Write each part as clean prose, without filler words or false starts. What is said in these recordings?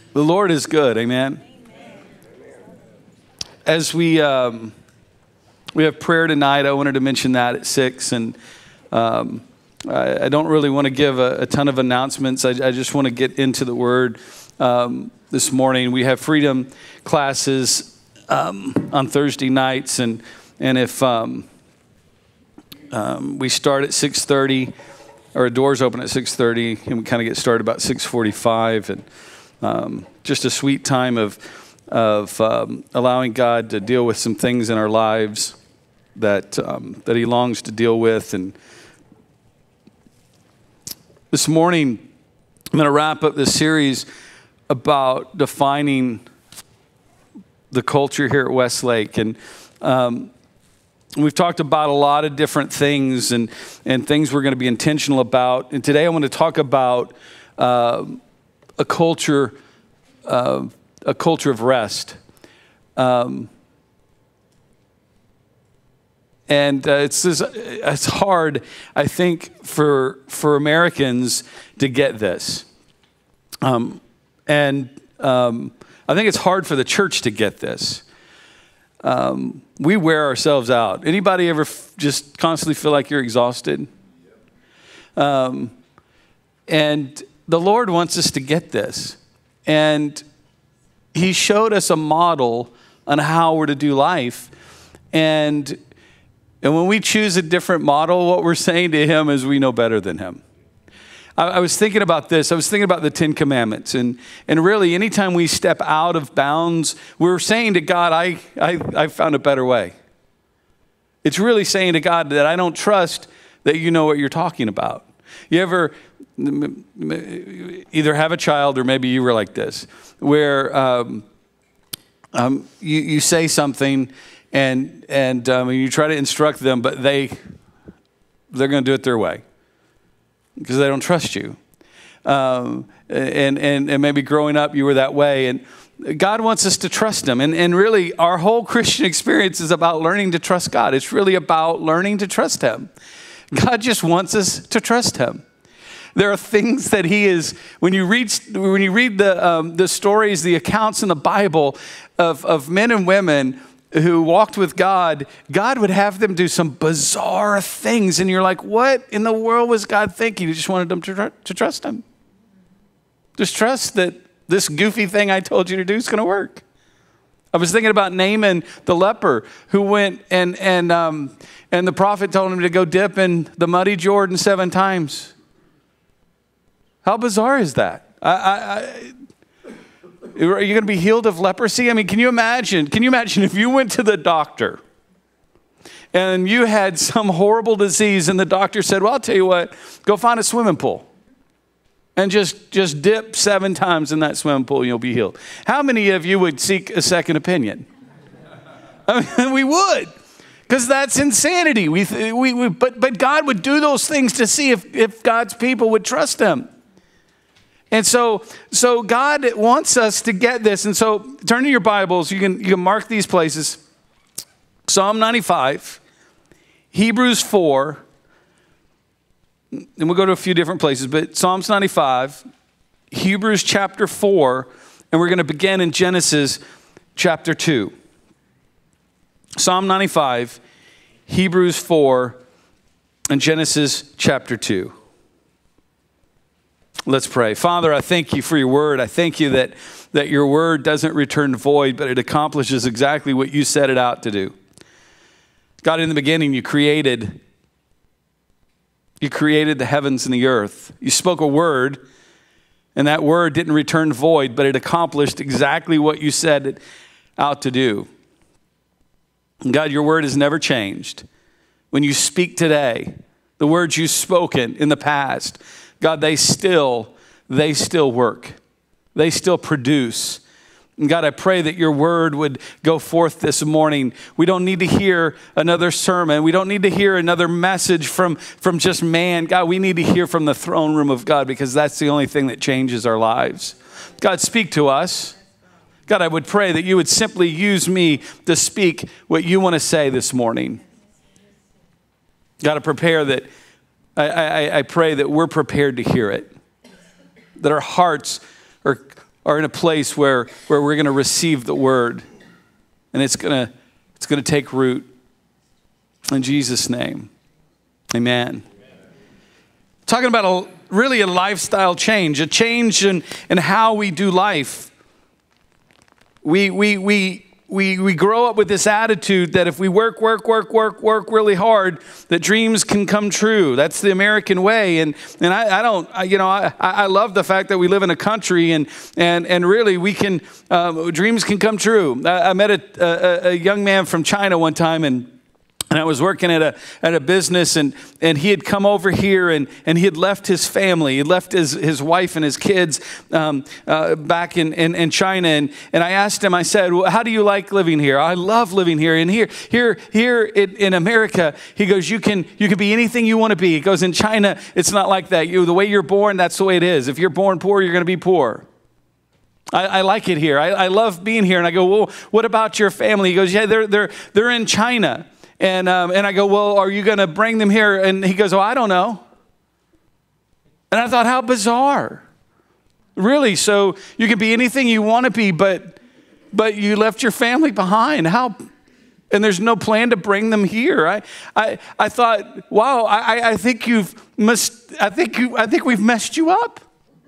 The Lord is good, amen. As we have prayer tonight, I wanted to mention that at 6, and I don't really want to give a ton of announcements. I just want to get into the Word this morning. We have freedom classes on Thursday nights, and if we start at 6:30, or doors open at 6:30, and we kind of get started about 6:45, and just a sweet time of allowing God to deal with some things in our lives that He longs to deal with. And this morning, I'm going to wrap up this series about defining the culture here at Westlake. And we've talked about a lot of different things and things we're going to be intentional about. And today I want to talk about a culture of rest. And it's hard, I think, for Americans to get this. I think it's hard for the church to get this. We wear ourselves out. Anybody ever just constantly feel like you're exhausted? And the Lord wants us to get this. And He showed us a model on how we're to do life. And when we choose a different model, what we're saying to Him is we know better than Him. I was thinking about this. I was thinking about the 10 Commandments. And really, anytime we step out of bounds, we're saying to God, I found a better way. It's really saying to God that I don't trust that you know what you're talking about. You ever either have a child, or maybe you were like this, where you say something and you try to instruct them, but they're going to do it their way because they don't trust you. And maybe growing up you were that way. And God wants us to trust Him. And really, our whole Christian experience is about learning to trust God. It's really about learning to trust Him. God just wants us to trust Him. There are things that He is, when you read the stories, the accounts in the Bible of men and women who walked with God, God would have them do some bizarre things. And you're like, what in the world was God thinking? He just wanted them to trust Him. Just trust that this goofy thing I told you to do is going to work. I was thinking about Naaman the leper, who went and the prophet told him to go dip in the muddy Jordan 7 times. How bizarre is that? Are you going to be healed of leprosy? I mean, can you imagine if you went to the doctor and you had some horrible disease and the doctor said, well, I'll tell you what, go find a swimming pool and just dip 7 times in that swimming pool and you'll be healed. How many of you would seek a second opinion? I mean, we would. Because that's insanity. But God would do those things to see if God's people would trust Him. And so God wants us to get this. And so turn to your Bibles. You can mark these places. Psalm 95, Hebrews 4, and we'll go to a few different places, but Psalms 95, Hebrews chapter 4, and we're going to begin in Genesis chapter 2. Psalm 95, Hebrews 4, and Genesis chapter 2. Let's pray. Father, I thank you for your word. I thank you that your word doesn't return void, but it accomplishes exactly what you set it out to do. God, in the beginning, you created the heavens and the earth. You spoke a word, and that word didn't return void, but it accomplished exactly what you set it out to do. And God, your word has never changed. When you speak today, the words you've spoken in the past, God, they still work. They still produce. And God, I pray that your word would go forth this morning. We don't need to hear another sermon. We don't need to hear another message from just man. God, we need to hear from the throne room of God, because that's the only thing that changes our lives. God, speak to us. God, I would pray that you would simply use me to speak what you want to say this morning. God, I pray that we're prepared to hear it, that our hearts are are in a place where we're going to receive the word, and it's going to take root. In Jesus' name, amen. Talking about really a lifestyle change, a change in how we do life. We grow up with this attitude that if we work really hard, that dreams can come true. That's the American way. And I love the fact that we live in a country and really we can, dreams can come true. I met a young man from China one time, and I was working at a business, and he had come over here, and he had left his family. He had left his wife and his kids back in China. And I asked him, I said, well, how do you like living here? I love living here. And here in America, he goes, you can be anything you want to be. He goes, in China, it's not like that. The way you're born, that's the way it is. If you're born poor, you're going to be poor. I like it here. I love being here. And I go, well, what about your family? He goes, yeah, they're in China. And I go, well, are you going to bring them here? And he goes, oh, I don't know. And I thought, how bizarre. Really? So you can be anything you want to be, but you left your family behind. How? And there's no plan to bring them here. I thought, wow, I think we've messed you up.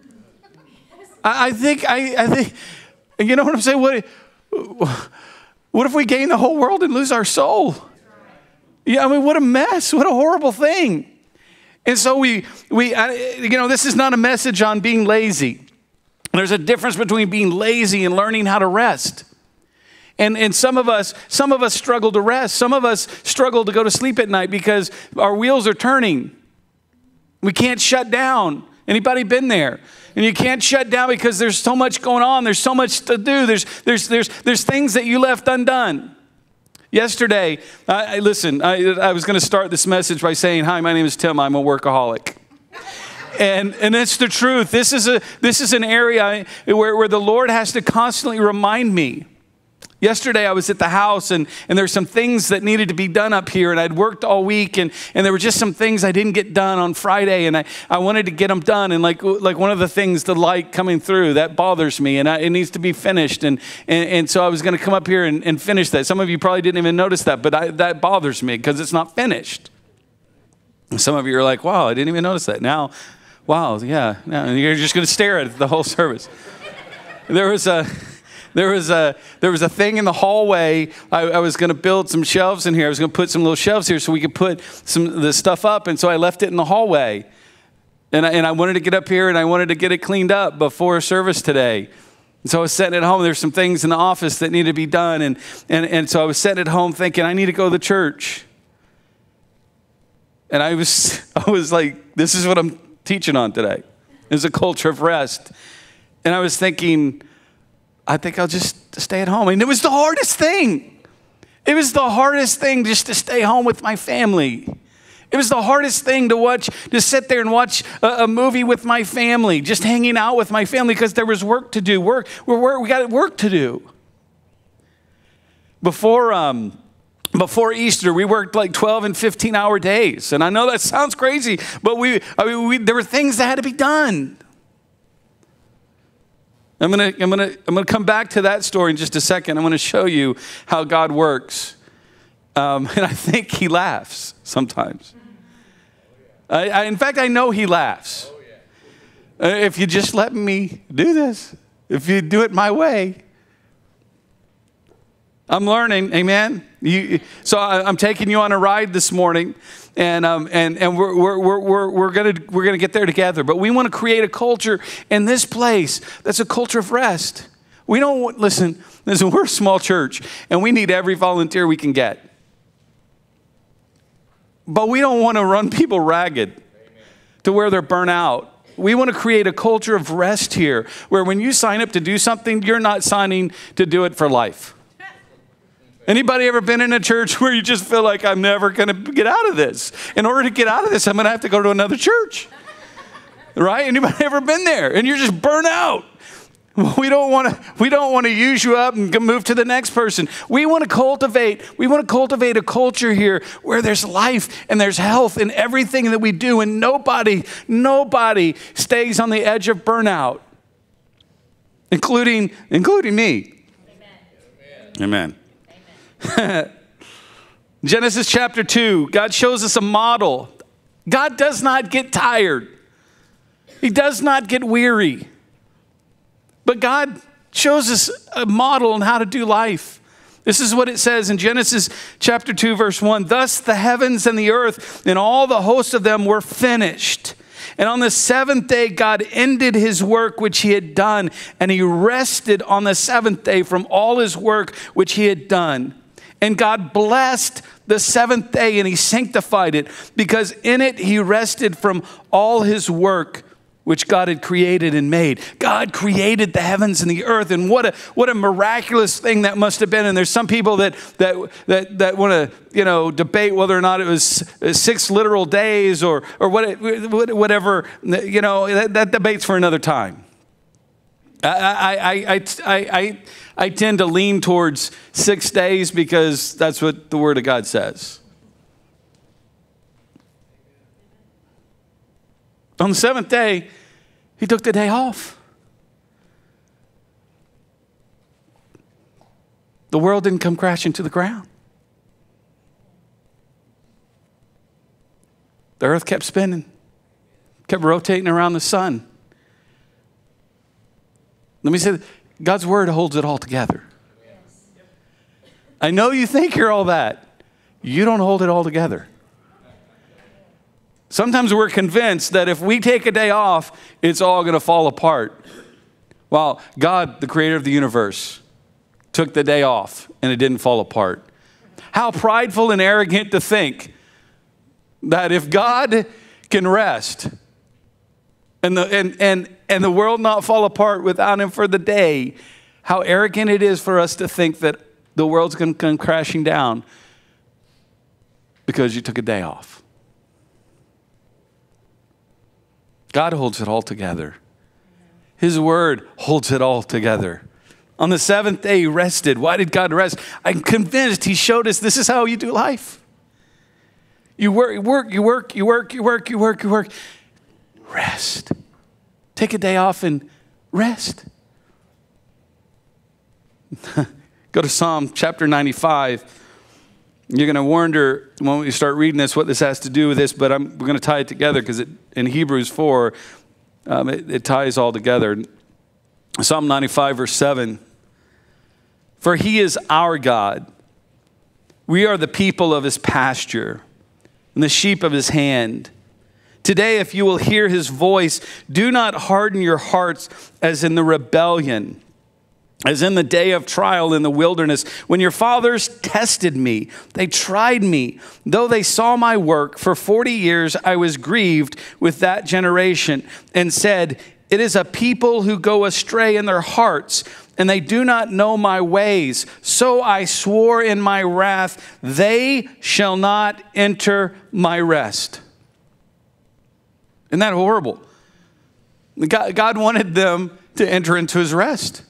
I think, you know what I'm saying? What if we gain the whole world and lose our soul? Yeah, I mean, what a mess. What a horrible thing. And so this is not a message on being lazy. There's a difference between being lazy and learning how to rest. And some of us struggle to rest. Some of us struggle to go to sleep at night because our wheels are turning. We can't shut down. Anybody been there? And you can't shut down because there's so much going on. There's so much to do. There's things that you left undone. Yesterday, I was going to start this message by saying, hi, my name is Tim. I'm a workaholic. And it's the truth. This is an area where the Lord has to constantly remind me. Yesterday, I was at the house, and there's some things that needed to be done up here, and I'd worked all week, and there were just some things I didn't get done on Friday, and I wanted to get them done, and like one of the things, the light coming through, that bothers me, and it needs to be finished, and so I was going to come up here and finish that. Some of you probably didn't even notice that, but that bothers me because it's not finished. And some of you are like, wow, I didn't even notice that. Now, wow, yeah, now you're just going to stare at it the whole service. There was a thing in the hallway. I was going to build some shelves in here. I was going to put some little shelves here so we could put some of the stuff up. And so I left it in the hallway. And I wanted to get up here and I wanted to get it cleaned up before service today. And so I was sitting at home. There's some things in the office that need to be done. And so I was sitting at home thinking, I need to go to the church. And I was like, this is what I'm teaching on today. It's a culture of rest. And I was thinking, I think I'll just stay at home. And it was the hardest thing. It was the hardest thing just to stay home with my family. It was the hardest thing to sit there and watch a movie with my family, just hanging out with my family because there was work to do. We got work to do. Before Easter, we worked like 12 and 15-hour days. And I know that sounds crazy, but there were things that had to be done. I'm gonna come back to that story in just a second. I'm gonna show you how God works, and I think He laughs sometimes. In fact, I know He laughs. If you just let me do this, if you do it my way, I'm learning. Amen. So I'm taking you on a ride this morning. And we're gonna get there together. But we want to create a culture in this place that's a culture of rest. We don't listen. We're a small church, and we need every volunteer we can get. But we don't want to run people ragged to where they're burnt out. We want to create a culture of rest here, where when you sign up to do something, you're not signing to do it for life. Anybody ever been in a church where you just feel like I'm never going to get out of this? In order to get out of this, I'm going to have to go to another church. Right? Anybody ever been there? And you're just burnt out. We don't want to use you up and move to the next person. We want to cultivate a culture here where there's life and there's health in everything that we do, and nobody stays on the edge of burnout. including me. Amen. Amen. Genesis chapter 2, God shows us a model. God does not get tired. He does not get weary. But God shows us a model on how to do life. This is what it says in Genesis chapter 2, verse 1. Thus the heavens and the earth and all the hosts of them were finished. And on the seventh day, God ended his work which he had done, and he rested on the seventh day from all his work which he had done. And God blessed the seventh day, and he sanctified it, because in it he rested from all his work which God had created and made. God created the heavens and the earth, and what a miraculous thing that must have been. And there's some people that want to debate whether or not it was 6 literal days or whatever. That debate's for another time. I tend to lean towards 6 days because that's what the Word of God says. On the seventh day, he took the day off. The world didn't come crashing to the ground. The earth kept spinning, kept rotating around the sun. Let me say, God's word holds it all together. I know you think you're all that. You don't hold it all together. Sometimes we're convinced that if we take a day off, it's all going to fall apart. Well, God, the creator of the universe, took the day off and it didn't fall apart. How prideful and arrogant to think that if God can rest and the world not fall apart without him for the day, how arrogant it is for us to think that the world's going to come crashing down because you took a day off. God holds it all together. His word holds it all together. On the seventh day, he rested. Why did God rest? I'm convinced he showed us this is how you do life. You work. Rest. Take a day off and rest. Go to Psalm chapter 95. You're going to wonder when we start reading this what this has to do with this, but we're going to tie it together because in Hebrews 4, it ties all together. Psalm 95, verse 7. For he is our God. We are the people of his pasture and the sheep of his hand. Today, if you will hear his voice, do not harden your hearts as in the rebellion, as in the day of trial in the wilderness, when your fathers tested me. They tried me, though they saw my work. For 40 years I was grieved with that generation and said, it is a people who go astray in their hearts, and they do not know my ways. So I swore in my wrath, they shall not enter my rest. Isn't that horrible? God wanted them to enter into his rest.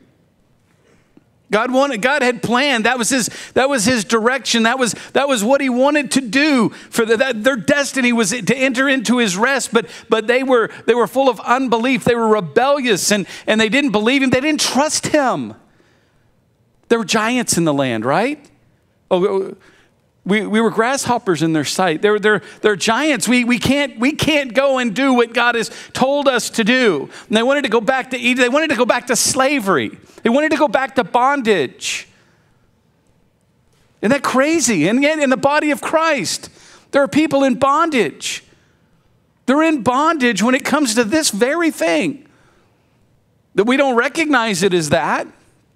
God had planned. That was his direction. That was what he wanted to do for their destiny was to enter into his rest. But they were full of unbelief. They were rebellious and they didn't believe him. They didn't trust him. There were giants in the land, right? Oh, we were grasshoppers in their sight. They're giants. We can't go and do what God has told us to do. And they wanted to go back to Egypt. They wanted to go back to slavery. They wanted to go back to bondage. Isn't that crazy? And yet in the body of Christ, there are people in bondage. They're in bondage when it comes to this very thing. That we don't recognize it as that.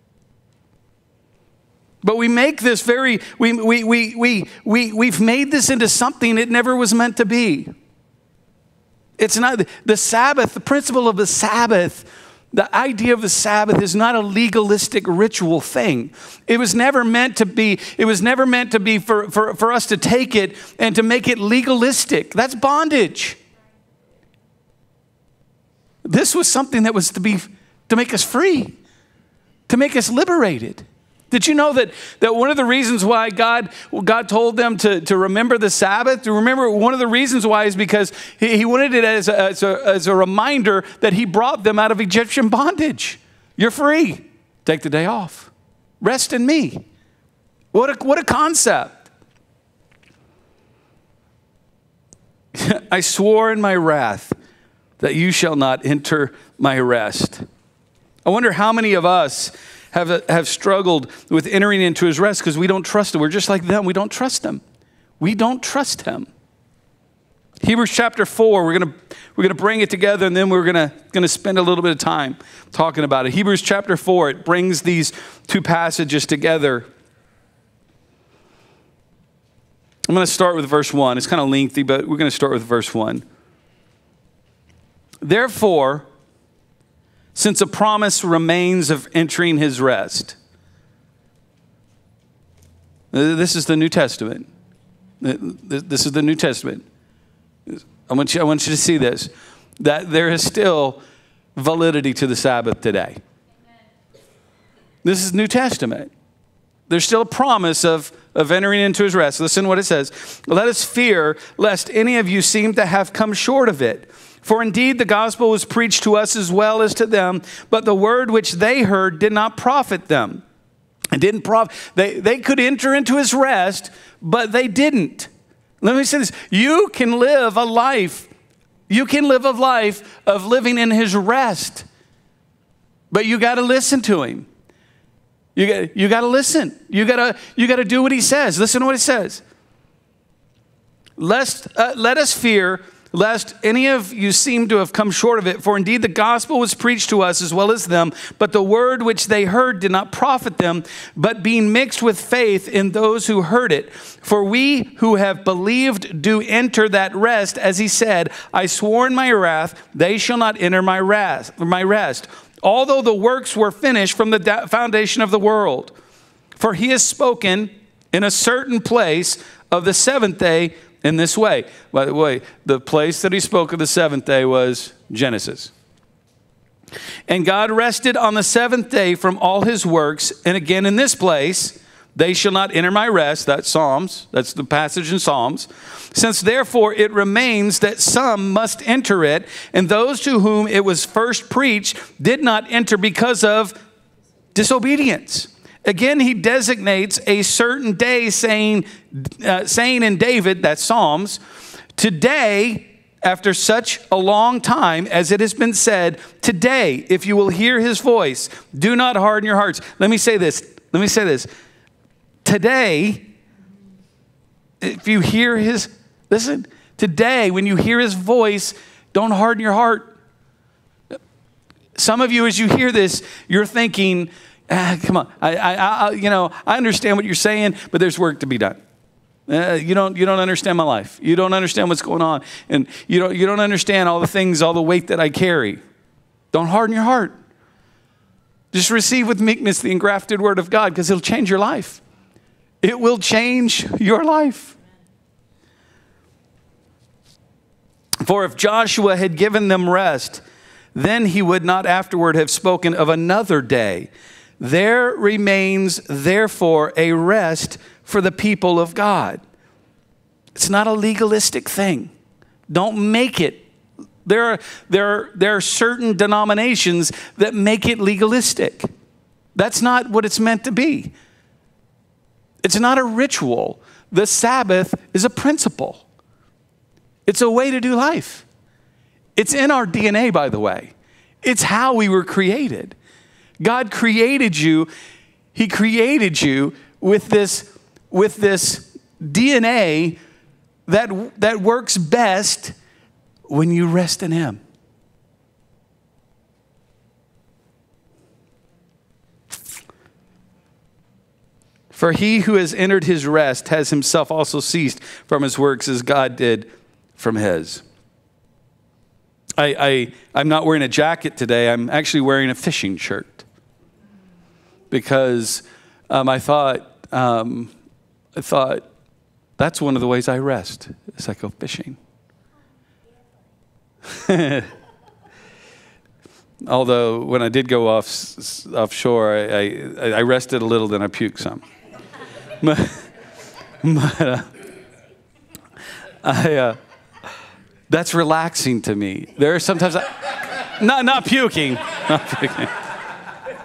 But we make this we've made this into something it never was meant to be. It's not the Sabbath, the principle of the Sabbath. The idea of the Sabbath is not a legalistic ritual thing. It was never meant to be. It was never meant to be for us to take it and to make it legalistic. That's bondage. This was something that was to make us free, to make us liberated. Did you know that one of the reasons why God told them to remember the Sabbath, to remember one of the reasons why is because he wanted it as a reminder that he brought them out of Egyptian bondage. You're free. Take the day off. Rest in me. What a concept. I swore in my wrath that you shall not enter my rest. I wonder how many of us have struggled with entering into his rest because we don't trust him. We're just like them. We don't trust him. We don't trust him. Hebrews chapter 4, we're gonna bring it together, and then we're gonna spend a little bit of time talking about it. Hebrews chapter 4, it brings these two passages together. I'm going to start with verse 1. It's kind of lengthy, but we're going to start with verse 1. Therefore, since a promise remains of entering his rest. This is the New Testament. This is the New Testament. I want you to see this, that there is still validity to the Sabbath today. This is New Testament. There's still a promise of entering into his rest. Listen to what it says. Let us fear lest any of you seem to have come short of it. For indeed the gospel was preached to us as well as to them, but the word which they heard did not profit them. It didn't profit. They could enter into his rest, but they didn't. Let me say this. You can live a life. You can live a life of living in his rest, but you got to listen to him. You got to listen. You got to do what he says. Listen to what it says. Let us fear lest any of you seem to have come short of it. For indeed the gospel was preached to us as well as them, but the word which they heard did not profit them, but being mixed with faith in those who heard it. For we who have believed do enter that rest, as he said, I swore in my wrath, they shall not enter my rest. Although the works were finished from the foundation of the world. For he has spoken in a certain place of the seventh day in this way. By the way, the place that he spoke of the seventh day was Genesis. And God rested on the seventh day from all his works. And again in this place, they shall not enter my rest. That's Psalms. That's the passage in Psalms. Since therefore it remains that some must enter it, and those to whom it was first preached did not enter because of disobedience. Again, he designates a certain day, saying in David, that's Psalms, today, after such a long time, as it has been said, today, if you will hear his voice, do not harden your hearts. Let me say this. Today, if you hear his, listen, today, when you hear his voice, don't harden your heart. Some of you, as you hear this, you're thinking, come on, I understand what you're saying, but there's work to be done. You don't understand my life. You don't understand what's going on. And you don't understand all the things, all the weight that I carry. Don't harden your heart. Just receive with meekness the engrafted word of God, because it'll change your life. It will change your life. For if Joshua had given them rest, then he would not afterward have spoken of another day. There remains, therefore, a rest for the people of God. It's not a legalistic thing. Don't make it. There are certain denominations that make it legalistic. That's not what it's meant to be. It's not a ritual. The Sabbath is a principle. It's a way to do life. It's in our DNA, by the way. It's how we were created. God created you. He created you with this DNA that works best when you rest in him. For he who has entered his rest has himself also ceased from his works as God did from his. I'm not wearing a jacket today. I'm actually wearing a fishing shirt. Because I thought that's one of the ways I rest, is I go fishing. Although when I did go offshore, I rested a little, then I puked some. That's relaxing to me. There are sometimes not puking. Not puking.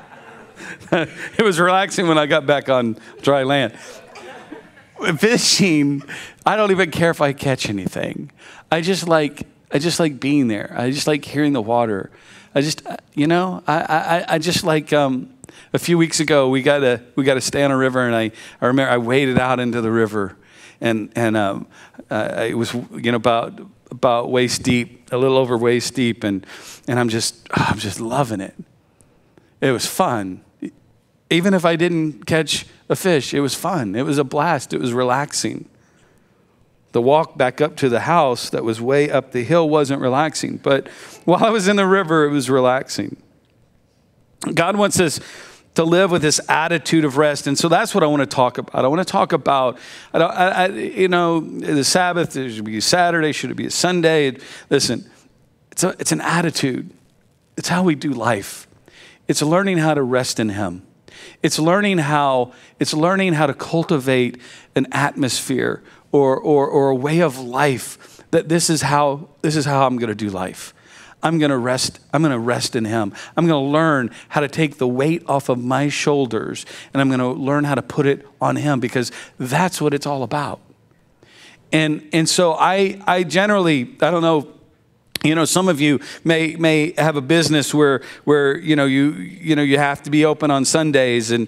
It was relaxing when I got back on dry land. Fishing, I don't even care if I catch anything. I just like being there. I just like hearing the water. I just like a few weeks ago we got to stay on a river, and I remember I waded out into the river, and it was about waist deep, a little over waist deep, and I'm just loving it. It was fun. Even if I didn't catch a fish, it was fun. It was a blast. It was relaxing. The walk back up to the house that was way up the hill wasn't relaxing, but while I was in the river, it was relaxing. God wants us to live with this attitude of rest, and so that's what I want to talk about. I want to talk about, the Sabbath. Should it be a Saturday? Should it be a Sunday? Listen, it's an attitude. It's how we do life. It's learning how to rest in Him. It's learning how to cultivate an atmosphere or a way of life that this is how I'm going to do life. I'm going to rest. I'm going to rest in Him. I'm going to learn how to take the weight off of my shoulders, and I'm going to learn how to put it on Him, because that's what it's all about. And so I generally, I don't know, some of you may have a business where you have to be open on Sundays, and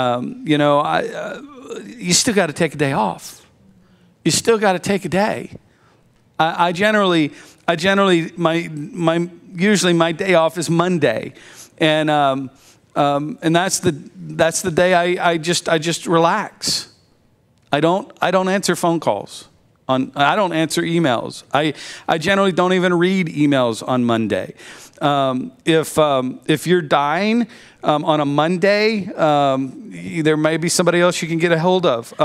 you still got to take a day off. You still got to take a day. Usually my day off is Monday, and that's the day I just relax. I don't answer phone calls. I don't answer emails. I generally don't even read emails on Monday. If you're dying on a Monday, there may be somebody else you can get a hold of.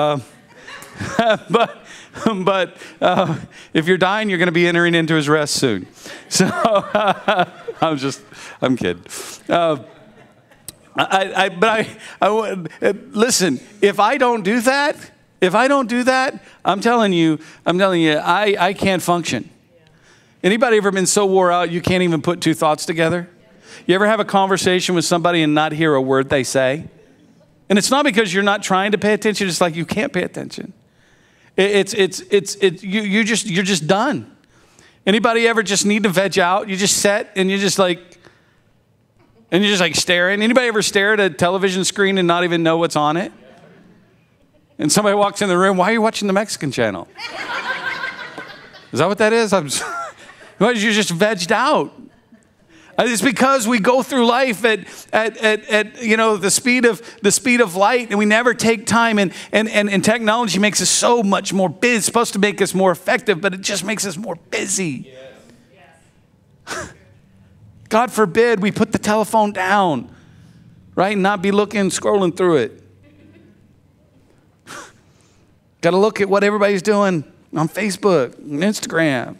But if you're dying, you're going to be entering into His rest soon. So I'm kidding. Listen, if I don't do that, I'm telling you, I can't function. Anybody ever been so wore out you can't even put two thoughts together? You ever have a conversation with somebody and not hear a word they say? And it's not because you're not trying to pay attention. It's like you can't pay attention. You're just done. Anybody ever just need to veg out? You just sit and you're just like staring. Anybody ever stare at a television screen and not even know what's on it? And somebody walks in the room, why are you watching the Mexican channel? Is that what that is? You're just vegged out. It's because we go through life at the speed of light, and we never take time. And technology makes us so much more busy. It's supposed to make us more effective, but it just makes us more busy. Yes. God forbid we put the telephone down, right, and not be scrolling through it. Got to look at what everybody's doing on Facebook and Instagram.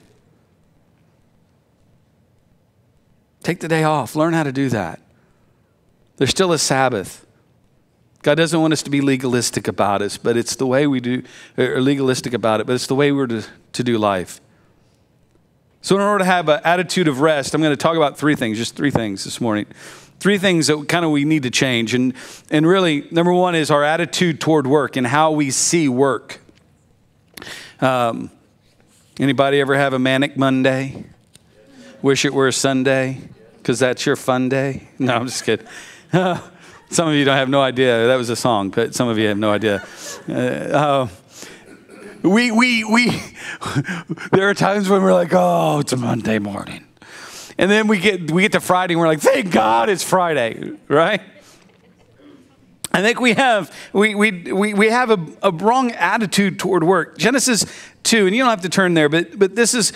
Take the day off. Learn how to do that. There's still a Sabbath. God doesn't want us to be legalistic about us, but it's the way we do, or legalistic about it, but it's the way we're to do life. So in order to have an attitude of rest, I'm going to talk about just three things this morning. Three things that kind of we need to change. And really, number one is our attitude toward work and how we see work. Anybody ever have a manic Monday? Wish it were a Sunday because that's your fun day? No, I'm just kidding. Some of you don't have no idea. That was a song, but some of you have no idea. There are times when we're like, oh, it's a Monday morning. And then we get to Friday and we're like, thank God it's Friday, right? I think we have a wrong attitude toward work. Genesis 2, and you don't have to turn there, but this is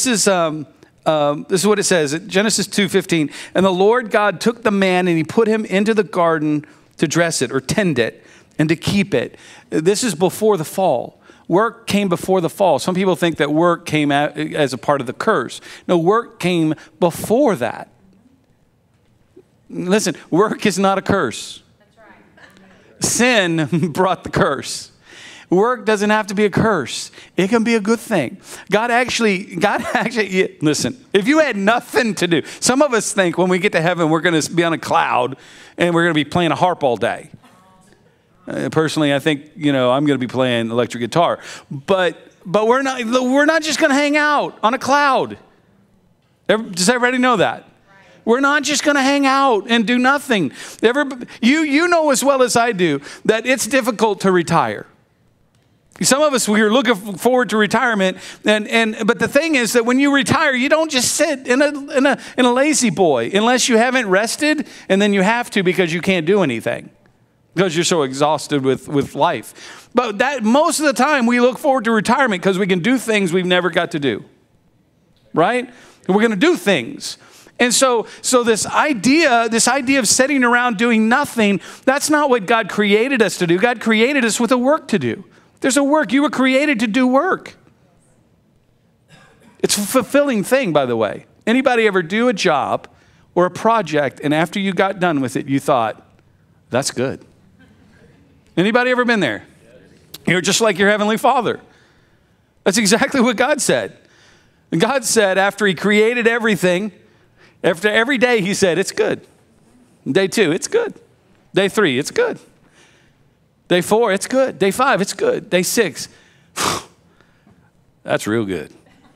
what it says. Genesis 2:15. And the Lord God took the man and He put him into the garden to dress it or tend it and to keep it. This is before the fall. Work came before the fall. Some people think that work came out as a part of the curse. No, work came before that. Listen, work is not a curse. That's right. Sin brought the curse. Work doesn't have to be a curse. It can be a good thing. God actually, listen, if you had nothing to do, some of us think when we get to heaven, we're going to be on a cloud and we're going to be playing a harp all day. Personally, I think, I'm going to be playing electric guitar. But we're not just going to hang out on a cloud. Does everybody know that? We're not just going to hang out and do nothing. You know as well as I do that it's difficult to retire. Some of us, we are looking forward to retirement, but the thing is that when you retire, you don't just sit in a lazy boy unless you haven't rested, and then you have to because you can't do anything because you're so exhausted with life. But that most of the time we look forward to retirement because we can do things we've never got to do, right? And we're going to do things. And so this idea of sitting around doing nothing, that's not what God created us to do. God created us with a work to do. There's a work. You were created to do work. It's a fulfilling thing, by the way. Anybody ever do a job or a project, and after you got done with it, you thought, that's good? Anybody ever been there? You're just like your Heavenly Father. That's exactly what God said. And God said after he created everything, after every day he said, it's good. Day 2, it's good. Day 3, it's good. Day 4, it's good. Day 5, it's good. Day 6, that's real good.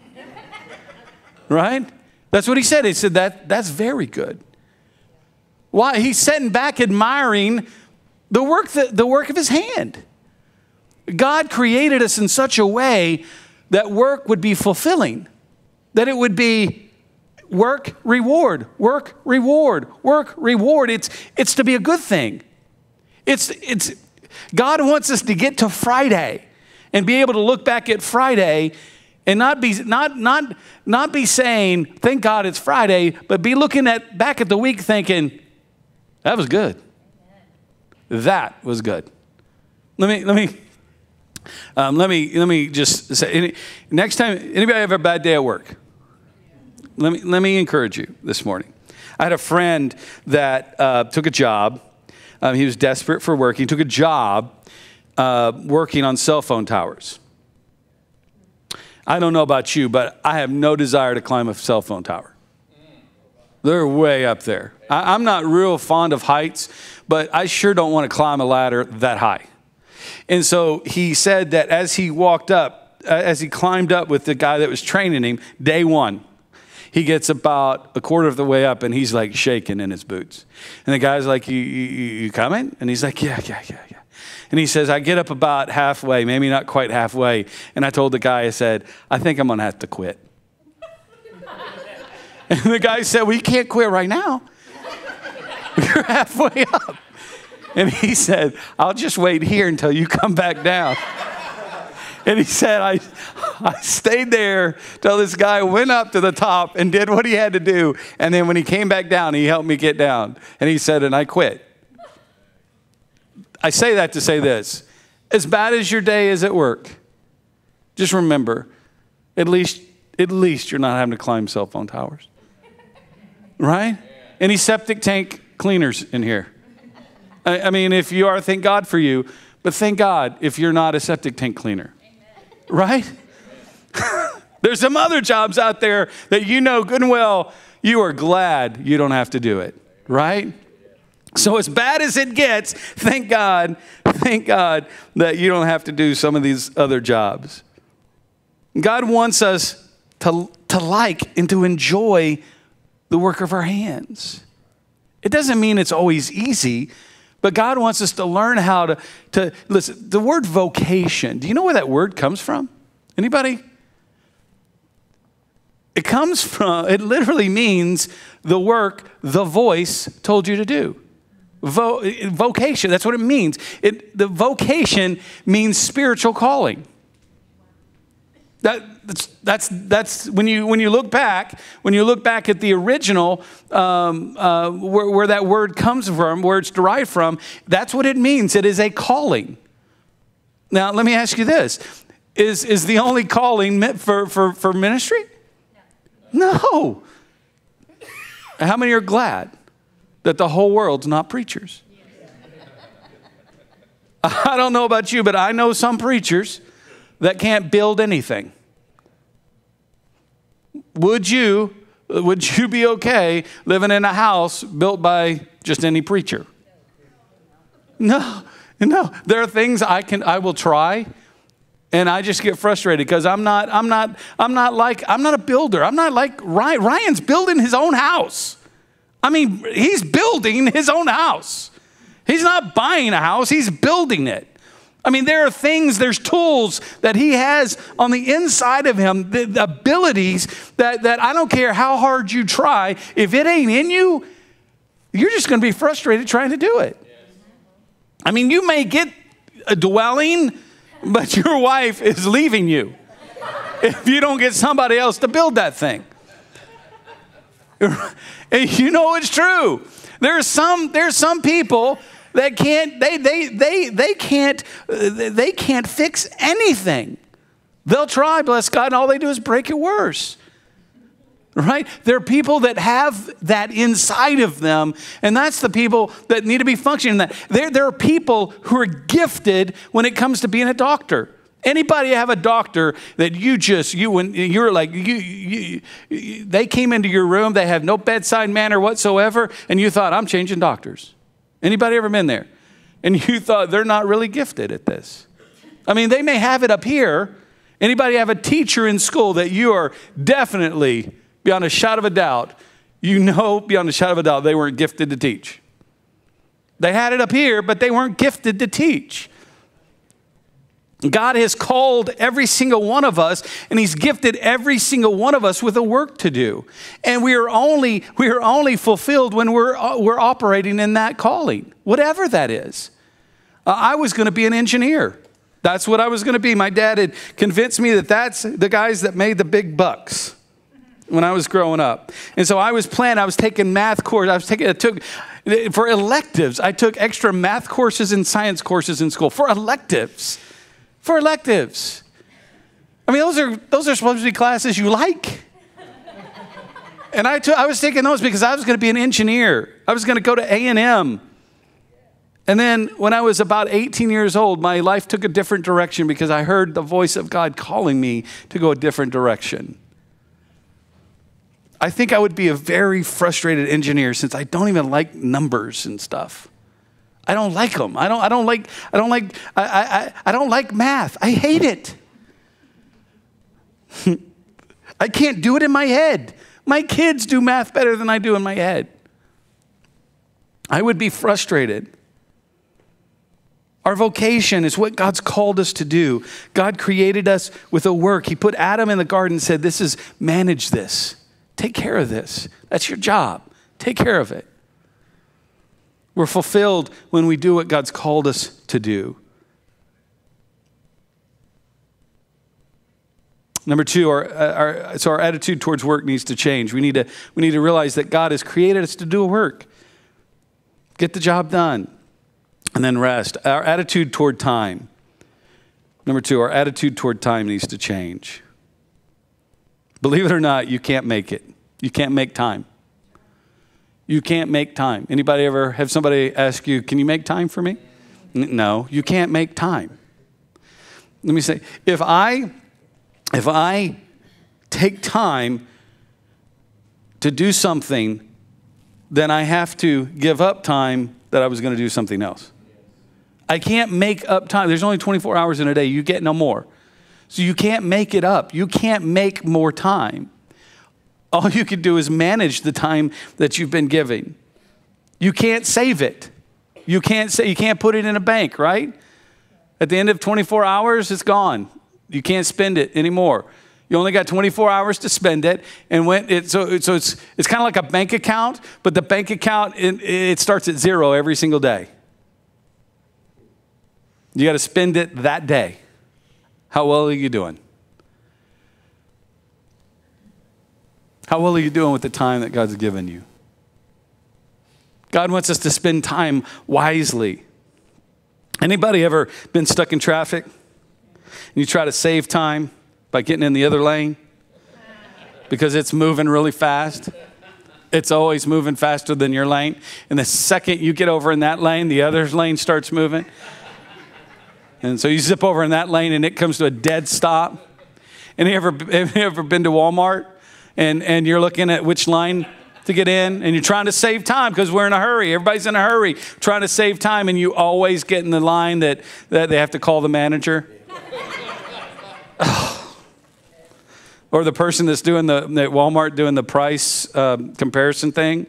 Right? That's what he said. He said that's very good. Why? He's sitting back admiring the work of his hand. God created us in such a way that work would be fulfilling, that it would be work, reward, work, reward, work, reward. It's to be a good thing. God wants us to get to Friday and be able to look back at Friday and not be saying, thank God it's Friday, but be looking back at the week thinking, that was good. That was good. Let me just say, next time, anybody have a bad day at work? Let me encourage you this morning. I had a friend that took a job. He was desperate for work. He took a job working on cell phone towers. I don't know about you, but I have no desire to climb a cell phone tower. They're way up there. I'm not real fond of heights, but I sure don't want to climb a ladder that high. And so he said that as he climbed up with the guy that was training him, day 1, he gets about a quarter of the way up and he's like shaking in his boots. And the guy's like, you coming? And he's like, yeah. And he says, I get up about halfway, maybe not quite halfway. And I told the guy, I said, I think I'm going to have to quit. And the guy said, well, you can't quit right now. You're halfway up. And he said, I'll just wait here until you come back down. And he said, I stayed there till this guy went up to the top and did what he had to do. And then when he came back down, he helped me get down. And he said, and I quit. I say that to say this. As bad as your day is at work, just remember, at least you're not having to climb cell phone towers. Right? Any septic tank cleaners in here? I mean, if you are, thank God for you. But thank God if you're not a septic tank cleaner. Right? There's some other jobs out there that you know good and well you are glad you don't have to do it. Right? So as bad as it gets, thank God that you don't have to do some of these other jobs. God wants us to like and to enjoy the work of our hands. It doesn't mean it's always easy, but God wants us to learn how to listen. The word vocation, do you know where that word comes from? Anybody? It literally means the work the voice told you to do. Vocation, that's what it means. The vocation means spiritual calling. That's when you look back at the original where that word comes from, where it's derived from, that's what it means. It is a calling. Now, let me ask you this. Is the only calling meant for ministry? No. How many are glad that the whole world's not preachers? I don't know about you, but I know some preachers that can't build anything. Would you be okay living in a house built by just any preacher? No. There are things I will try, and I just get frustrated because I'm not a builder. I'm not like Ryan. Ryan's building his own house. I mean, he's building his own house. He's not buying a house, he's building it. I mean, there's tools that he has on the inside of him, the abilities that I don't care how hard you try, if it ain't in you, you're just going to be frustrated trying to do it. I mean, you may get a dwelling, but your wife is leaving you if you don't get somebody else to build that thing. And you know it's true. There's some people that they can't fix anything. They'll try, bless God, and all they do is break it worse. Right? There are people that have that inside of them, and that's the people that need to be functioning. There are people who are gifted when it comes to being a doctor. Anybody have a doctor that they came into your room, they have no bedside manner whatsoever, and you thought, I'm changing doctors. Anybody ever been there? And you thought they're not really gifted at this. I mean, they may have it up here. Anybody have a teacher in school that you are definitely, beyond a shadow of a doubt, beyond a shadow of a doubt, they weren't gifted to teach? They had it up here, but they weren't gifted to teach. God has called every single one of us, and he's gifted every single one of us with a work to do. And we are only fulfilled when we're operating in that calling, whatever that is. I was going to be an engineer. That's what I was going to be. My dad had convinced me that that's the guys that made the big bucks when I was growing up. And so I was taking math courses. For electives, I took extra math courses and science courses in school for electives. For electives. I mean, those are supposed to be classes you like. And I was taking those because I was going to be an engineer. I was going to go to A&M. And then when I was about 18 years old, my life took a different direction because I heard the voice of God calling me to go a different direction. I think I would be a very frustrated engineer since I don't even like numbers and stuff. I don't like them. I don't like math. I hate it. I can't do it in my head. My kids do math better than I do in my head. I would be frustrated. Our vocation is what God's called us to do. God created us with a work. He put Adam in the garden and said, manage this. Take care of this. That's your job. Take care of it. We're fulfilled when we do what God's called us to do. Number two, our attitude towards work needs to change. We need to realize that God has created us to do a work. Get the job done, and then rest. Our attitude toward time. Number two, our attitude toward time needs to change. Believe it or not, you can't make it. You can't make time. You can't make time. Anybody ever have somebody ask you, can you make time for me? No, you can't make time. Let me say, if I take time to do something, then I have to give up time that I was going to do something else. I can't make up time. There's only 24 hours in a day. You get no more. So you can't make it up. You can't make more time. All you can do is manage the time that you've been giving. You can't save it. You can't put it in a bank, right? At the end of 24 hours, it's gone. You can't spend it anymore. You only got 24 hours to spend it, and so it's kind of like a bank account, but the bank account it starts at zero every single day. You got to spend it that day. How well are you doing? How well are you doing with the time that God's given you? God wants us to spend time wisely. Anybody ever been stuck in traffic? And you try to save time by getting in the other lane? Because it's moving really fast. It's always moving faster than your lane. And the second you get over in that lane, the other lane starts moving. And so you zip over in that lane and it comes to a dead stop. And have you ever been to Walmart and you're looking at which line to get in, and you're trying to save time because we're in a hurry. Everybody's in a hurry trying to save time, and you always get in the line that they have to call the manager. Or the person that's doing at Walmart doing the price comparison thing.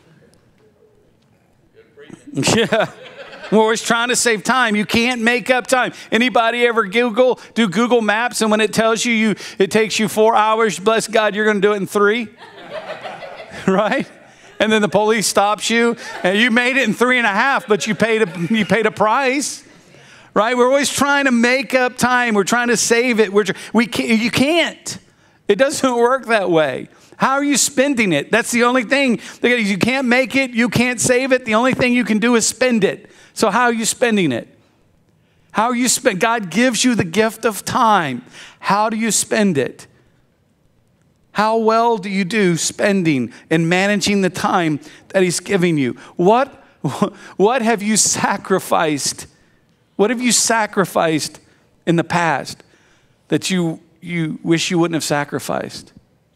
Yeah. We're always trying to save time. You can't make up time. Anybody ever do Google Maps, and when it tells you it takes you 4 hours, bless God, you're going to do it in 3? Right? And then the police stops you, and you made it in 3.5, but you paid a price. Right? We're always trying to make up time. We're trying to save it. You can't. It doesn't work that way. How are you spending it? That's the only thing. You can't make it. You can't save it. The only thing you can do is spend it. So how are you spending it? How are you spend? God gives you the gift of time. How do you spend it? How well do you do spending and managing the time that he's giving you? What have you sacrificed? What have you sacrificed in the past that you wish you wouldn't have sacrificed?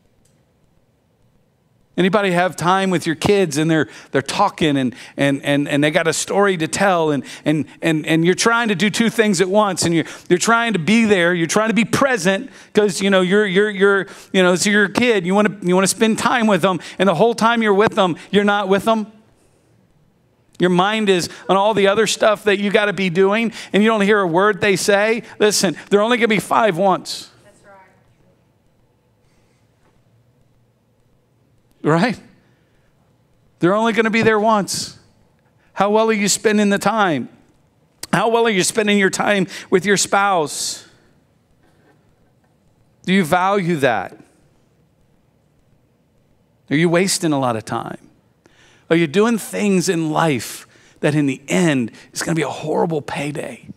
Anybody have time with your kids and they're talking and they got a story to tell and you're trying to do two things at once, and you're trying to be there, you're trying to be present because you're it's your kid, you want to spend time with them, and the whole time you're with them, you're not with them. Your mind is on all the other stuff that you got to be doing, and you don't hear a word they say. Listen, they're only going to be 5 once. Right? They're only going to be there once. How well are you spending the time? How well are you spending your time with your spouse? Do you value that? Are you wasting a lot of time? Are you doing things in life that in the end is going to be a horrible payday?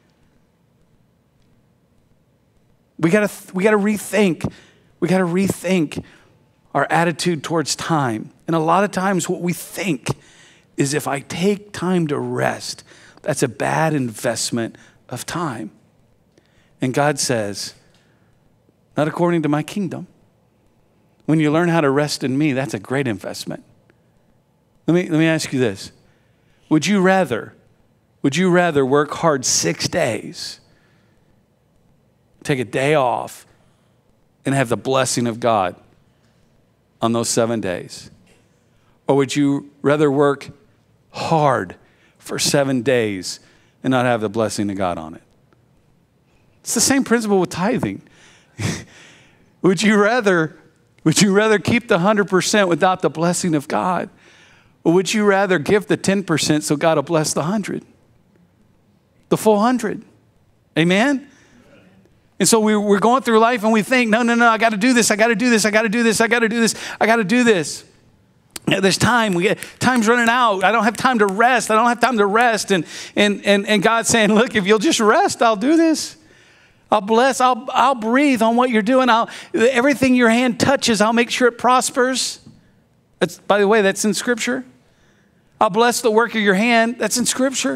We got to rethink. We got to rethink our attitude towards time. And a lot of times what we think is if I take time to rest, that's a bad investment of time. And God says, not according to my kingdom. When you learn how to rest in me, that's a great investment. Let me ask you this. Would you rather work hard 6 days, take a day off, and have the blessing of God on those 7 days? Or would you rather work hard for 7 days and not have the blessing of God on it? It's the same principle with tithing. Would you rather keep the 100% without the blessing of God? Or would you rather give the 10% so God will bless the 100? The full 100. Amen? And so we're going through life and we think, no, I got to do this, I got to do this, I got to do this, I got to do this, I got to do this. There's time. Time's running out. I don't have time to rest. I don't have time to rest. And God's saying, look, if you'll just rest, I'll do this. I'll bless. I'll breathe on what you're doing. Everything your hand touches, I'll make sure it prospers. By the way, that's in Scripture. I'll bless the work of your hand. That's in Scripture.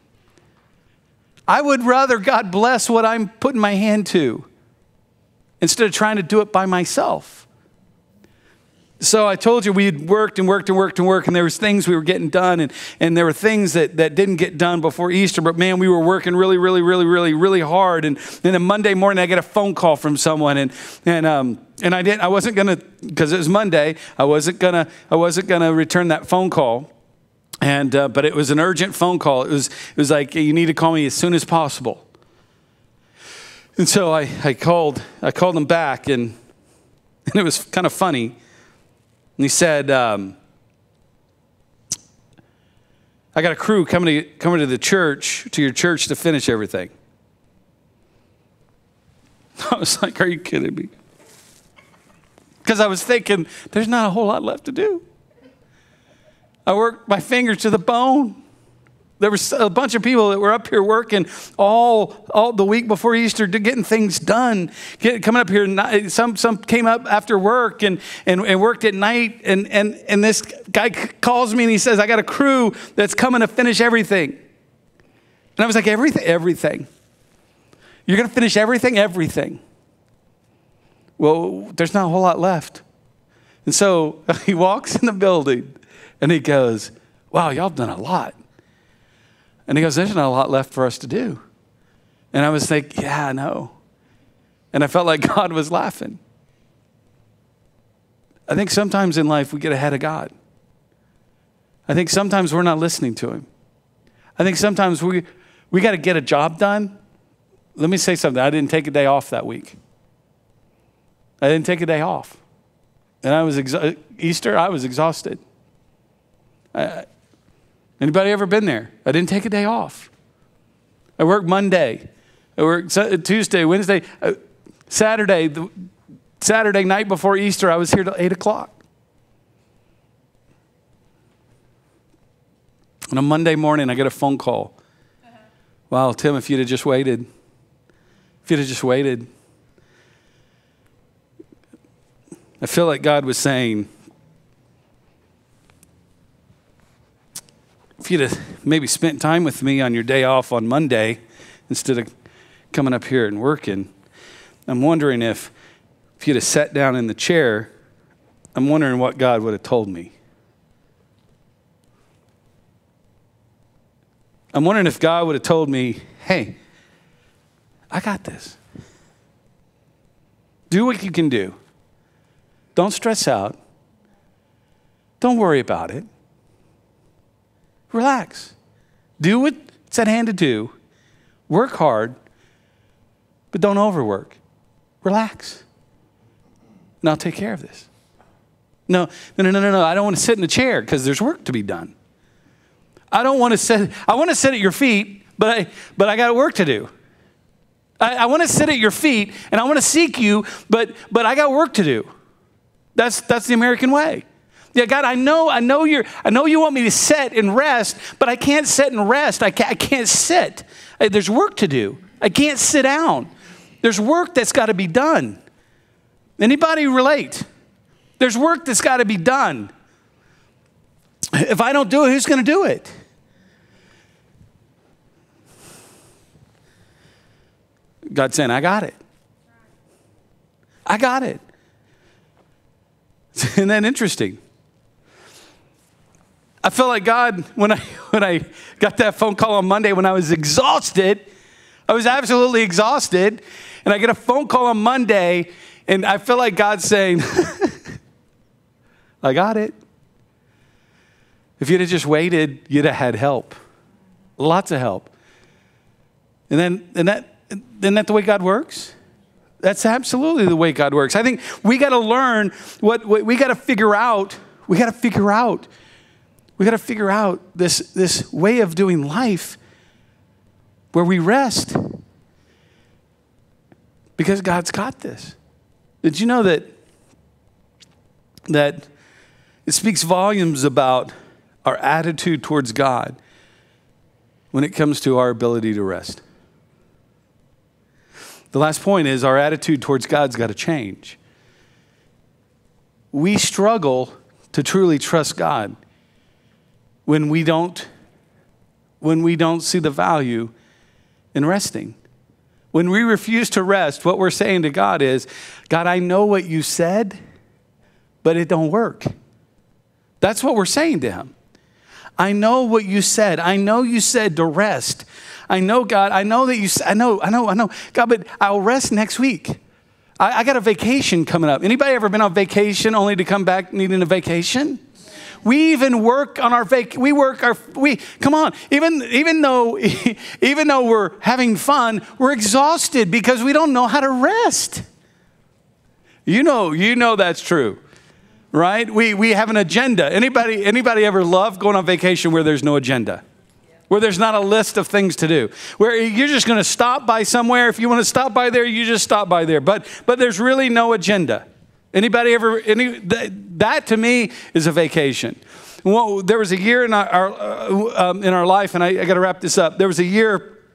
I would rather God bless what I'm putting my hand to instead of trying to do it by myself. So I told you we had worked, and there was things we were getting done, and there were things that didn't get done before Easter, but man, we were working really hard. And then a Monday morning, I get a phone call from someone, and I wasn't gonna, because it was Monday, I wasn't gonna return that phone call, but it was an urgent phone call. It was like, you need to call me as soon as possible. And so I called him back, and it was kind of funny. And he said, I got a crew coming to the church, to your church, to finish everything. I was like, are you kidding me? Because I was thinking, there's not a whole lot left to do. I worked my fingers to the bone. There was a bunch of people that were up here working all the week before Easter, getting things done. Coming up here, some came up after work and worked at night. And this guy calls me and he says, I got a crew that's coming to finish everything. And I was like, everything. You're going to finish everything? Everything. Well, there's not a whole lot left. And so he walks in the building and he goes, wow, y'all have done a lot. And he goes, there's not a lot left for us to do. And I was thinking, yeah, I know. And I felt like God was laughing. I think sometimes in life we get ahead of God. I think sometimes we're not listening to him. I think sometimes we got to get a job done. Let me say something. I didn't take a day off that week. I didn't take a day off. And I was Easter, I was exhausted. Anybody ever been there? I didn't take a day off. I worked Monday. I worked Tuesday, Wednesday, Saturday. The Saturday night before Easter, I was here till 8 o'clock. On a Monday morning, I get a phone call. Wow, Tim, if you'd have just waited. If you'd have just waited. I feel like God was saying, if you'd have maybe spent time with me on your day off on Monday instead of coming up here and working, I'm wondering if you'd have sat down in the chair, I'm wondering what God would have told me. I'm wondering if God would have told me, hey, I got this. Do what you can do. Don't stress out. Don't worry about it. Relax. Do what's at hand to do. Work hard, but don't overwork. Relax. And I'll take care of this. No. I don't want to sit in a chair because there's work to be done. I want to sit at your feet, but I got work to do. I want to sit at your feet and I want to seek you, but I got work to do. That's the American way. Yeah, God, I know you want me to sit and rest, but I can't sit and rest. I can't sit. There's work to do. I can't sit down. There's work that's got to be done. Anybody relate? There's work that's got to be done. If I don't do it, who's going to do it? God's saying, I got it. I got it. Isn't that interesting? I felt like God, when I got that phone call on Monday when I was exhausted, I was absolutely exhausted, and I get a phone call on Monday, and I feel like God's saying, I got it. If you'd have just waited, you'd have had help. Lots of help. Isn't that the way God works? That's absolutely the way God works. I think we got to learn what we got to figure out. We got to figure out this way of doing life where we rest because God's got this. Did you know that it speaks volumes about our attitude towards God when it comes to our ability to rest? The last point is our attitude towards God's got to change. We struggle to truly trust God when we don't see the value in resting. When we refuse to rest, what we're saying to God is, God, I know what you said, but it don't work. That's what we're saying to him. I know what you said. I know you said to rest. I know, God, I know that you said, I know. God, but I'll rest next week. I got a vacation coming up. Anybody ever been on vacation only to come back needing a vacation? We even work on our come on. Even though we're having fun, we're exhausted because we don't know how to rest. You know that's true. Right? We have an agenda. Anybody ever love going on vacation where there's no agenda? Where there's not a list of things to do. Where you're just going to stop by somewhere. If you want to stop by there, you just stop by there. But there's really no agenda. Anybody ever that to me is a vacation. Well, there was a year in our life, and I got to wrap this up. There was a year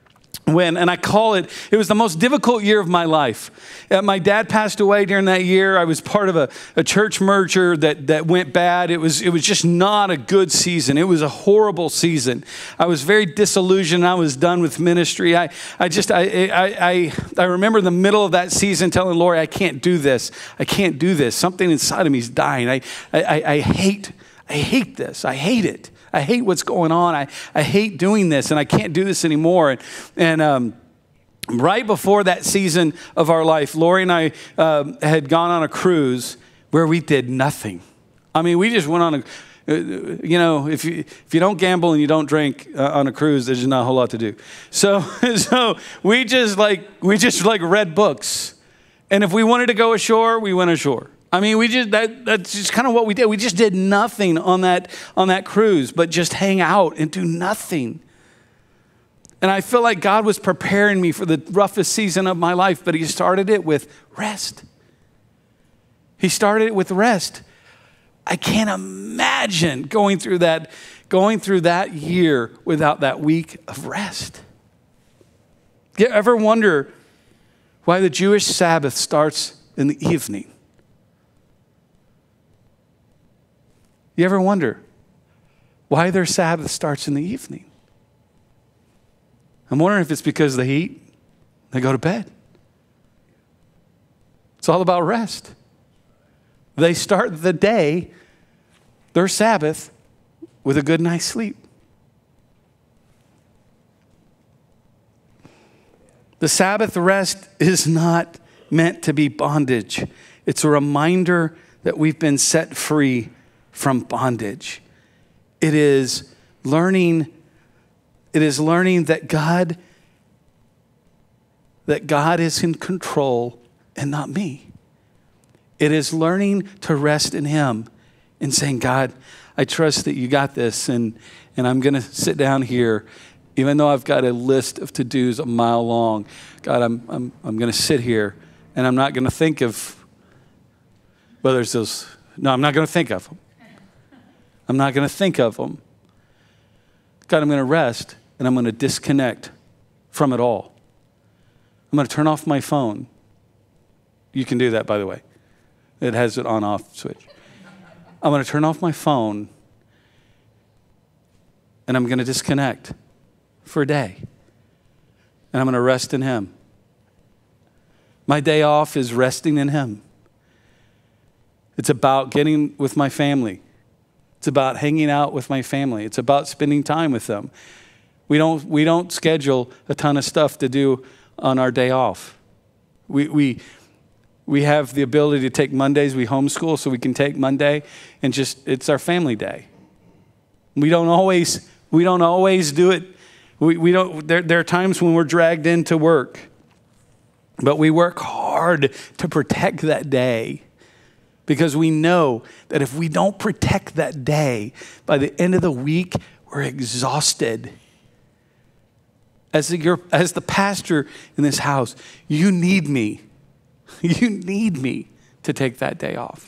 and I call it was the most difficult year of my life. My dad passed away during that year. I was part of a church merger that went bad. It was just not a good season. It was a horrible season. I was very disillusioned. I was done with ministry. I remember the middle of that season telling Lori, I can't do this. I can't do this. Something inside of me is dying. I hate this. I hate it. I hate what's going on. I hate doing this, and I can't do this anymore. And right before that season of our life, Lori and I had gone on a cruise where we did nothing. I mean, we just went on if you don't gamble and you don't drink on a cruise, there's not a whole lot to do. So we just read books, and if we wanted to go ashore, we went ashore. I mean, that's just kind of what we did. We just did nothing on that cruise, but just hang out and do nothing. And I feel like God was preparing me for the roughest season of my life, but he started it with rest. He started it with rest. I can't imagine going through that year without that week of rest. You ever wonder why the Jewish Sabbath starts in the evening? You ever wonder why their Sabbath starts in the evening? I'm wondering if it's because of the heat. They go to bed. It's all about rest. They start the day, their Sabbath, with a good night's sleep. The Sabbath rest is not meant to be bondage. It's a reminder that we've been set free from bondage. It is learning that God is in control and not me. It is learning to rest in him and saying, God, I trust that you got this, and I'm going to sit down here, even though I've got a list of to-dos a mile long. God, I'm going to sit here, and I'm not going to think of whether it's those. No, I'm not going to think of them. I'm not going to think of them. God, I'm going to rest, and I'm going to disconnect from it all. I'm going to turn off my phone. You can do that, by the way. It has an on-off switch. I'm going to turn off my phone, and I'm going to disconnect for a day. And I'm going to rest in him. My day off is resting in him. It's about getting with my family. It's about hanging out with my family. It's about spending time with them. We don't schedule a ton of stuff to do on our day off. We have the ability to take Mondays. We homeschool, so we can take Monday and it's our family day. We don't always do it. We don't. There are times when we're dragged into work, but we work hard to protect that day. Because we know that if we don't protect that day, by the end of the week, we're exhausted. As the pastor in this house, you need me. You need me to take that day off.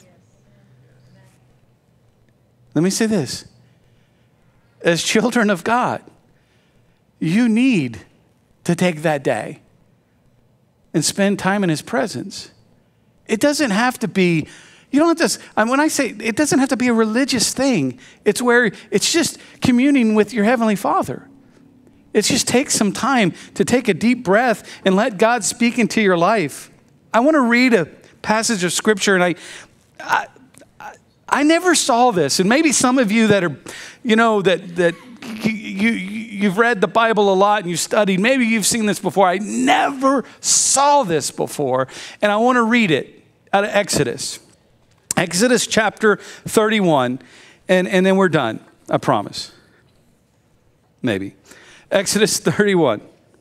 Let me say this. As children of God, you need to take that day and spend time in his presence. It doesn't have to be. You don't have to, when I say it doesn't have to be a religious thing. It's where it's just communing with your Heavenly Father. It's just take some time to take a deep breath and let God speak into your life. I want to read a passage of scripture, and I never saw this. And maybe some of you that are, that you've read the Bible a lot and you've studied, maybe you've seen this before. I never saw this before. And I want to read it out of Exodus. Exodus chapter 31, and then we're done, I promise. Maybe. Exodus 31.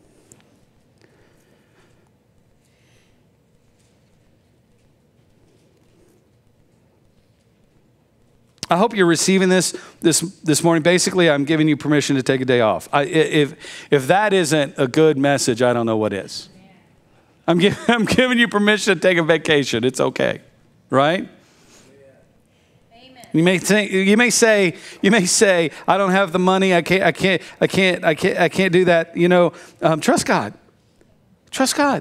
I hope you're receiving this morning. Basically, I'm giving you permission to take a day off. If that isn't a good message, I don't know what is. I'm giving you permission to take a vacation. It's okay, right? You may say, I don't have the money. I can't do that. Trust God. Trust God.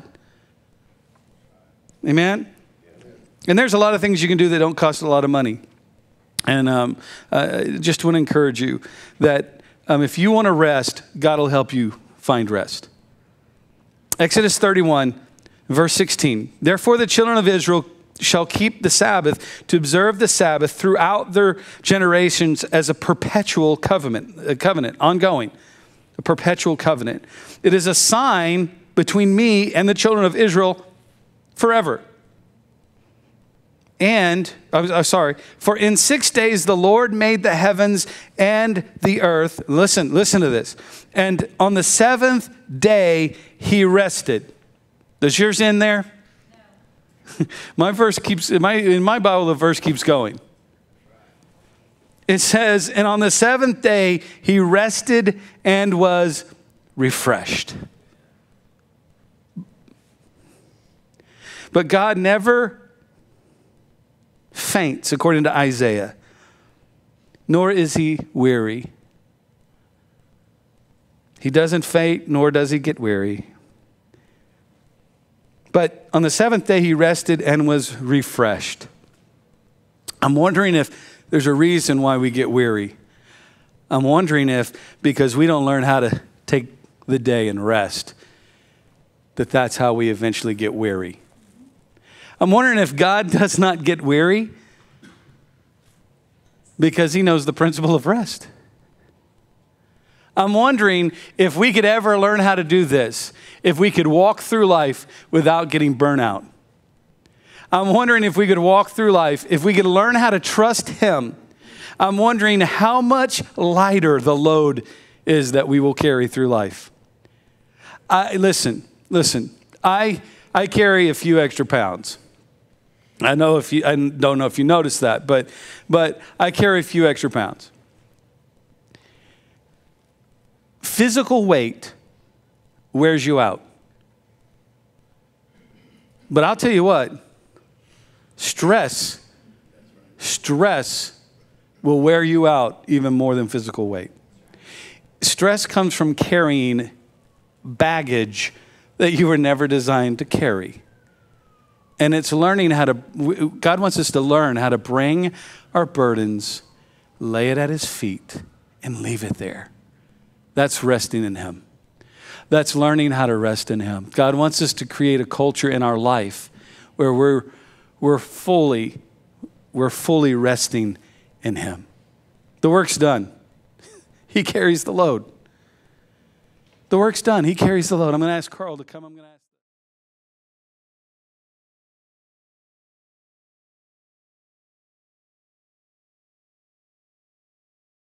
Amen. And there's a lot of things you can do that don't cost a lot of money. And just want to encourage you that if you want to rest, God will help you find rest. Exodus 31, verse 16. Therefore the children of Israel shall keep the Sabbath, to observe the Sabbath throughout their generations as a perpetual covenant, ongoing, a perpetual covenant. It is a sign between me and the children of Israel forever. And, for in 6 days the Lord made the heavens and the earth. Listen to this. And on the seventh day he rested. Does yours end there? No. In my Bible, the verse keeps going. It says, and on the seventh day he rested and was refreshed. But God never faints, according to Isaiah, nor is he weary. He doesn't faint, nor does he get weary. But on the seventh day, he rested and was refreshed. I'm wondering if there's a reason why we get weary. I'm wondering if, because we don't learn how to take the day and rest, that's how we eventually get weary. I'm wondering if God does not get weary because he knows the principle of rest. I'm wondering if we could ever learn how to do this, if we could walk through life without getting burnout. I'm wondering if we could walk through life, if we could learn how to trust him. I'm wondering how much lighter the load is that we will carry through life. Listen, I carry a few extra pounds. I don't know if you noticed that, but I carry a few extra pounds. Physical weight wears you out. But I'll tell you what, stress will wear you out even more than physical weight. Stress comes from carrying baggage that you were never designed to carry. And it's learning God wants us to learn how to bring our burdens, lay it at his feet, and leave it there. That's resting in him. That's learning how to rest in him. God wants us to create a culture in our life where we're fully resting in him. The work's done. He carries the load. The work's done. He carries the load. I'm going to ask Carl to come.